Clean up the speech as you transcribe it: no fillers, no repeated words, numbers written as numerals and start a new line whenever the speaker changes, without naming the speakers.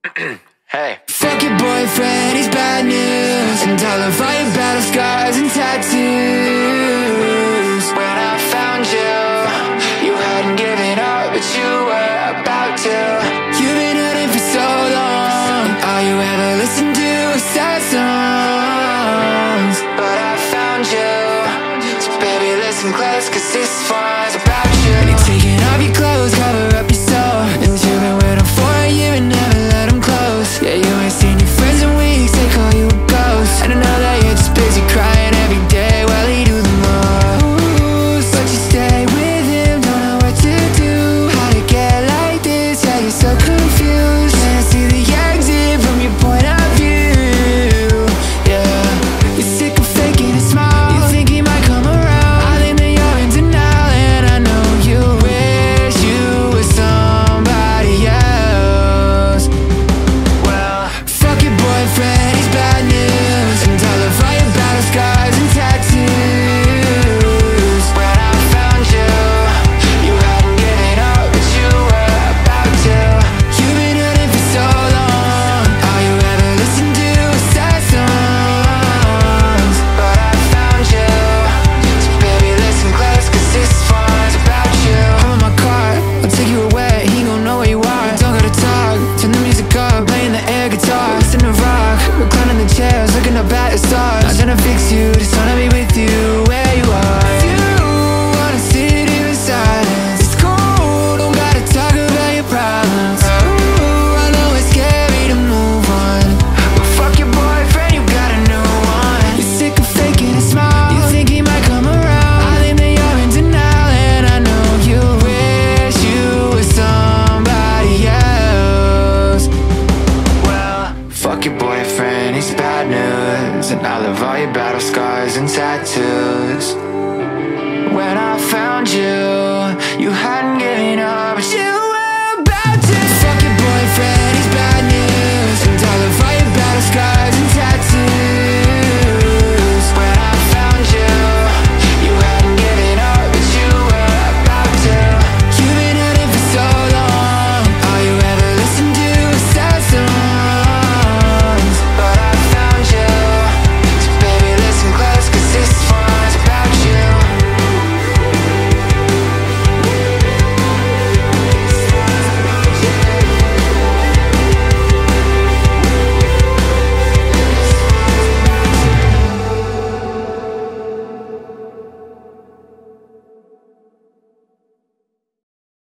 Hey.
Fuck your boyfriend, he's bad news, and all of all your battle scars and tattoos. When I found you, you hadn't given up, but you were about to. You've been hurting for so long, and all you ever listen to is sad songs. But I found you, so baby listen close, cause this one's about you. And you're taking off your clothes, cover up your soul, and you've been waiting for a year and never let them close. Yeah, you ain't seen your friends in weeks, they call you a ghost. And I know that you're just busy crying every day while he do the most. But you stay with him, don't know what to do. How'd it get like this? Yeah, you're so confused. Can't see the exit from your point of view. Yeah, you're sick of faking a smile. You think he might come around. I think that you're in denial, and I know you wish you were somebody else. Well, fuck your boyfriend, he's bad news, and all of all your battle scars and tattoos. When I found you, you hadn't given up, but you were about to. You've been hurting for so long, all you ever listen to is sad songs. But I found you, so baby listen close, cause this one's about you. I'm in my car, I'll take you away, he gon' know where you are. Don't gotta talk, turn the music up, playing the air guitar. Listen to rock, reclining the chairs, looking up at the stars. Not trying to fix you, just wanna be with you where you are. You wanna sit here in silence, it's cool, don't gotta talk about your problems. Ooh, I know it's scary to move on, but fuck your boyfriend, you got a new one. You're sick of faking a smile, you think he might come around. I think that you're in denial, and I know you wish you were somebody else. Well, fuck your boyfriend, he's bad news, and all of all your bad